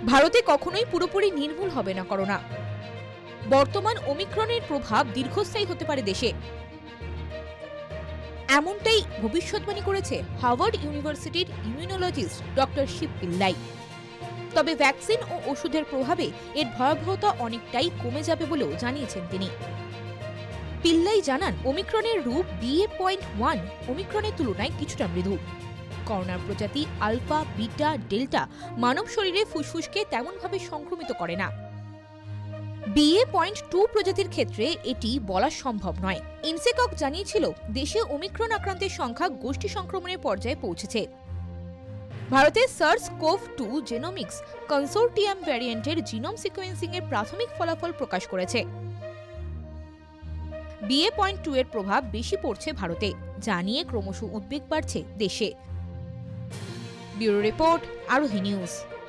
ভারতে কখনোই পুরোপুরি নির্মূল হবে না করোনা। বর্তমান ওমিক্রনের প্রভাব দীর্ঘস্থায়ী হতে পারে দেশে, এমনটাই ভবিষ্যৎবাণী করেছে হার্ভার্ড ইউনিভার্সিটির ইমিউনোলজিস্ট ডক্টর শিব পিল্লাই। তবে ভ্যাকসিন ও ওষুধের প্রভাবে এর ভয়াবহতা অনেকটাই কমে যাবে বলেও জানিয়েছেন তিনি। পিল্লাই জানান, ওমিক্রনের রূপ BA.1 ওমিক্রনের তুলনায় কিছুটা মৃদু। করোনার প্রজাতি আলফা, বিটা, ডেল্টা মানব শরীরে ফুসফুসকে তেমনভাবে সংক্রমিত করে না। BA.2 প্রজাতির ক্ষেত্রে এটি বলা সম্ভব নয়। ইনসেকক জানিয়েছিল, দেশে ওমিক্রন আক্রান্তের সংখ্যা গোষ্ঠী সংক্রমণের পর্যায়ে পৌঁছেছে। ভারতের SARS-CoV-2 জেনোমিক্স কনসোর্টিয়াম ভ্যারিয়েন্টের জিনোম সিকোয়েন্সিং এর প্রাথমিক ফলাফল প্রকাশ করেছে। BA.2 এর প্রভাব বেশি পড়ছে ভারতে, যা নিয়ে ক্রমশ উদ্বেগ বাড়ছে দেশে। Bureau report, Arohi news.